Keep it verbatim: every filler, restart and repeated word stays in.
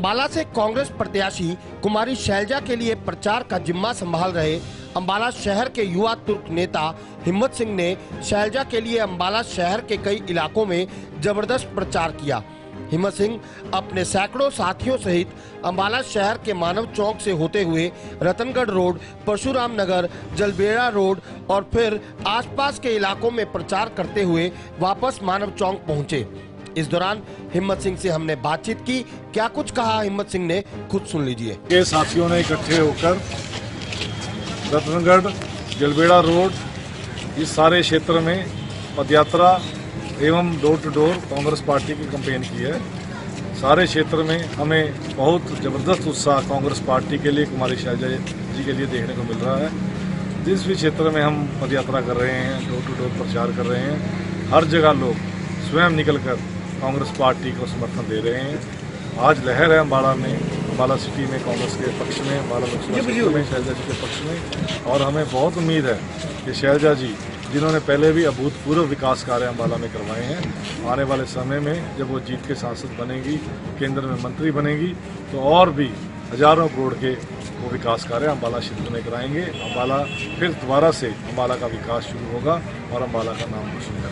अंबाला से कांग्रेस प्रत्याशी कुमारी शैलजा के लिए प्रचार का जिम्मा संभाल रहे अंबाला शहर के युवा तुर्क नेता हिम्मत सिंह ने शैलजा के लिए अंबाला शहर के कई इलाकों में जबरदस्त प्रचार किया। हिम्मत सिंह अपने सैकड़ों साथियों सहित अंबाला शहर के मानव चौक से होते हुए रतनगढ़ रोड, परशुराम नगर, जलबेड़ा रोड और फिर आसपास के इलाकों में प्रचार करते हुए वापस मानव चौक पहुंचे। इस दौरान हिम्मत सिंह से हमने बातचीत की। क्या कुछ कहा हिम्मत सिंह ने, खुद सुन लीजिए। के साथियों ने इकट्ठे होकर रतनगढ़, जलबेड़ा रोड, इस सारे क्षेत्र में पदयात्रा एवं door to door Congress party की कैंपेन की है। सारे क्षेत्र में हमें बहुत जबरदस्त उत्साह कांग्रेस पार्टी के लिए, कुमारी शैलजा जी के लिए देखने को मिल रहा है। जिस भी क्षेत्र में हम पदयात्रा कर रहे हैं, डोर टू डोर प्रचार कर रहे हैं, हर जगह लोग स्वयं निकलकर कांग्रेस पार्टी को समर्थन दे रहे हैं। आज लहर है अम्बाला में, अम्बाला सिटी में कांग्रेस के पक्ष में, अम्बाला लोकसभा क्षेत्र में शैलजा जी के पक्ष में, और हमें बहुत उम्मीद है कि शैलजा जी, जिन्होंने पहले भी अभूतपूर्व विकास कार्य अम्बाला में करवाए हैं, आने वाले समय में जब वो जीत के सांसद बनेगी, केंद्र में मंत्री बनेगी, तो और भी हजारों करोड़ के वो विकास कार्य अम्बाला क्षेत्र में कराएंगे। अम्बाला फिर दोबारा से अम्बाला का विकास शुरू होगा और अम्बाला का नाम रोशन होगा।